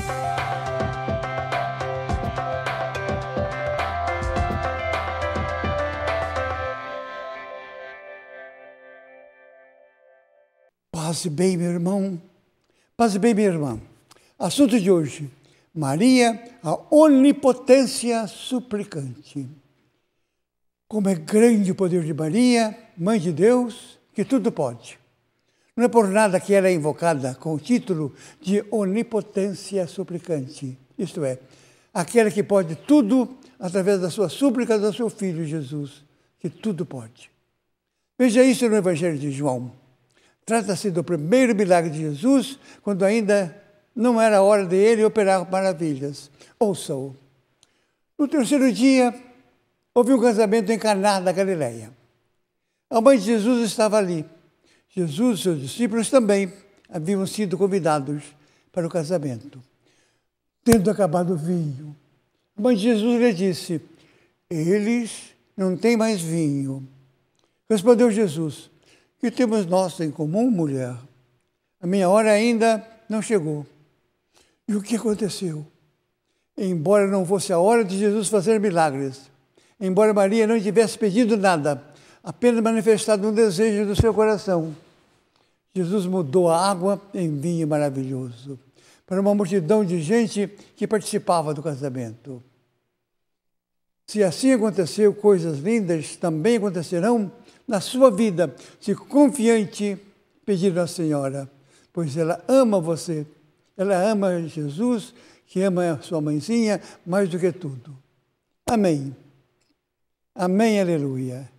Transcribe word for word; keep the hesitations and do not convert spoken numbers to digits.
Passe bem, meu irmão. Passe bem, minha irmã. Assunto de hoje: Maria, a onipotência suplicante. Como é grande o poder de Maria, Mãe de Deus, que tudo pode. Não é por nada que ela é invocada com o título de onipotência suplicante. Isto é, aquela que pode tudo através da sua súplica do seu Filho Jesus, que tudo pode. Veja isso no Evangelho de João. Trata-se do primeiro milagre de Jesus, quando ainda não era hora de ele operar maravilhas. Ouça-o. No terceiro dia, houve um casamento em Caná da Galileia. A mãe de Jesus estava ali. Jesus e seus discípulos também haviam sido convidados para o casamento. Tendo acabado o vinho, a mãe de Jesus lhe disse: eles não têm mais vinho. Respondeu Jesus: que temos nós em comum, mulher? A minha hora ainda não chegou. E o que aconteceu? Embora não fosse a hora de Jesus fazer milagres, embora Maria não tivesse pedido nada, apenas manifestado um desejo do seu coração, Jesus mudou a água em vinho maravilhoso para uma multidão de gente que participava do casamento. Se assim aconteceu, coisas lindas também acontecerão na sua vida, se confiante pedir à Senhora, pois ela ama você, ela ama Jesus, que ama a sua mãezinha mais do que tudo. Amém. Amém, aleluia.